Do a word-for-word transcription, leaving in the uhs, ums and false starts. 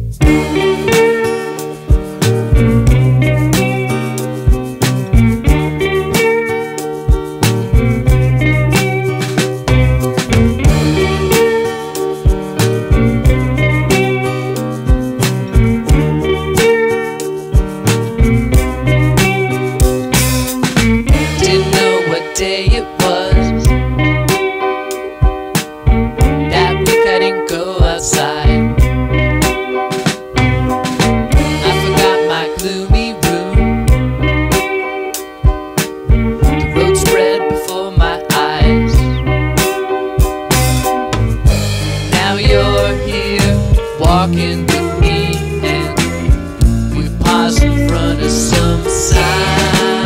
Day it was that we couldn't go outside. I forgot my gloomy room. The road spread before my eyes. Now you're here walking with me, and we pause in front of some sign.